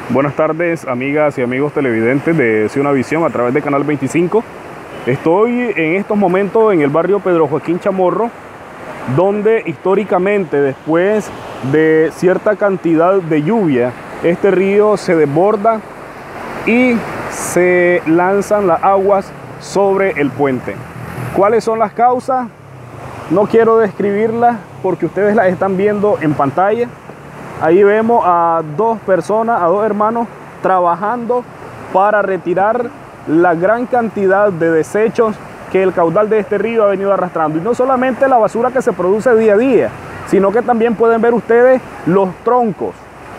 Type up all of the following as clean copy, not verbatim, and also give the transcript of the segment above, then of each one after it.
Buenas tardes, amigas y amigos televidentes de Ciudad Visión a través de Canal 25. Estoy en estos momentos en el barrio Pedro Joaquín Chamorro, donde históricamente, después de cierta cantidad de lluvia, este río se desborda y se lanzan las aguas sobre el puente. ¿Cuáles son las causas? No quiero describirlas porque ustedes las están viendo en pantalla. Ahí vemos a dos personas, a dos hermanos, trabajando para retirar la gran cantidad de desechos que el caudal de este río ha venido arrastrando. Y no solamente la basura que se produce día a día, sino que también pueden ver ustedes los troncos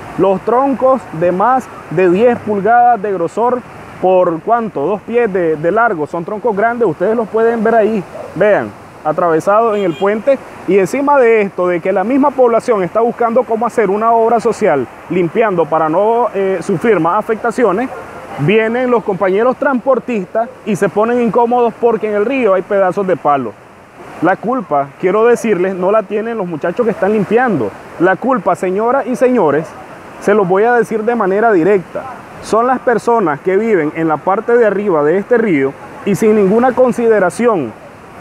de más de 10 pulgadas de grosor por ¿cuánto? 2 pies de largo. Son troncos grandes, ustedes los pueden ver ahí, vean, atravesados en el puente. Y encima de esto, de que la misma población está buscando cómo hacer una obra social limpiando para no sufrir más afectaciones, vienen los compañeros transportistas y se ponen incómodos porque en el río hay pedazos de palo. La culpa, quiero decirles, no la tienen los muchachos que están limpiando. La culpa, señoras y señores, se los voy a decir de manera directa, son las personas que viven en la parte de arriba de este río y sin ninguna consideración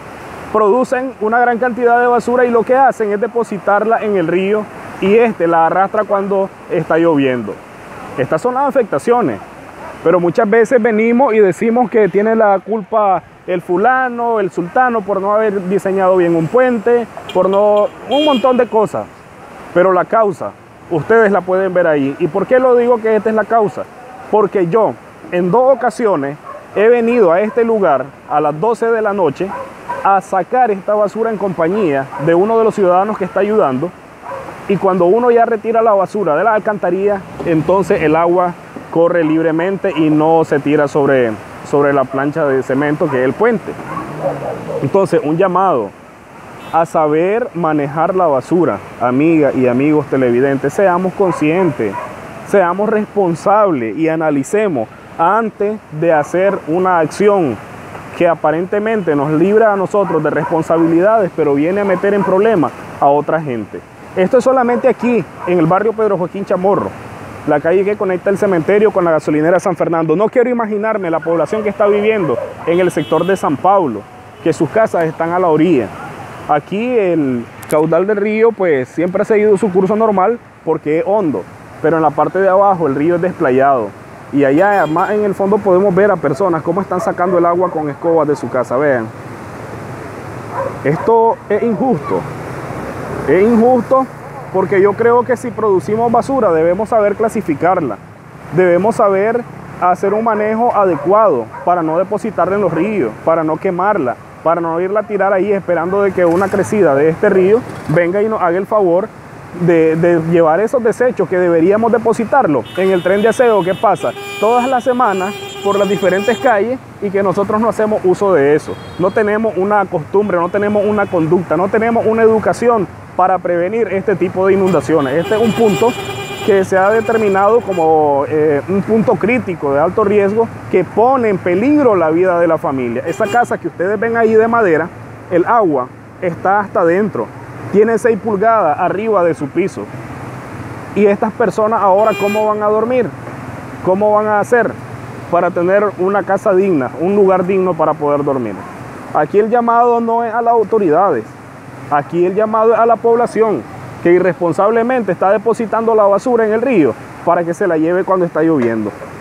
producen una gran cantidad de basura y lo que hacen es depositarla en el río y la arrastra cuando está lloviendo. Estas son las afectaciones, pero muchas veces venimos y decimos que tiene la culpa el fulano, el sultano por no haber diseñado bien un puente, por no, un montón de cosas, pero la causa, ustedes la pueden ver ahí. ¿Y por qué lo digo que esta es la causa? Porque yo en 2 ocasiones he venido a este lugar a las 12 de la noche a sacar esta basura en compañía de uno de los ciudadanos que está ayudando, y cuando uno ya retira la basura de la alcantarilla, entonces el agua corre libremente y no se tira sobre la plancha de cemento que es el puente. Entonces, un llamado a saber manejar la basura, amigas y amigos televidentes. Seamos conscientes, seamos responsables y analicemos antes de hacer una acción que aparentemente nos libra a nosotros de responsabilidades, pero viene a meter en problemas a otra gente. Esto es solamente aquí, en el barrio Pedro Joaquín Chamorro, la calle que conecta el cementerio con la gasolinera San Fernando. No quiero imaginarme la población que está viviendo en el sector de San Pablo, que sus casas están a la orilla. Aquí el caudal del río pues siempre ha seguido su curso normal porque es hondo, pero en la parte de abajo el río es desplayado. Y allá más en el fondo podemos ver a personas cómo están sacando el agua con escobas de su casa. Vean, esto es injusto. Es injusto porque yo creo que si producimos basura debemos saber clasificarla. Debemos saber hacer un manejo adecuado para no depositarla en los ríos, para no quemarla, para no irla a tirar ahí esperando de que una crecida de este río venga y nos haga el favor de llevar esos desechos que deberíamos depositarlo en el tren de aseo que pasa todas las semanas por las diferentes calles y que nosotros no hacemos uso de eso. No tenemos una costumbre, no tenemos una conducta, no tenemos una educación para prevenir este tipo de inundaciones. Este es un punto que se ha determinado como un punto crítico de alto riesgo que pone en peligro la vida de la familia. Esa casa que ustedes ven ahí de madera, el agua está hasta adentro. Tiene 6 pulgadas arriba de su piso. Y estas personas ahora, ¿cómo van a dormir? ¿Cómo van a hacer para tener una casa digna, un lugar digno para poder dormir? Aquí el llamado no es a las autoridades. Aquí el llamado es a la población que irresponsablemente está depositando la basura en el río para que se la lleve cuando está lloviendo.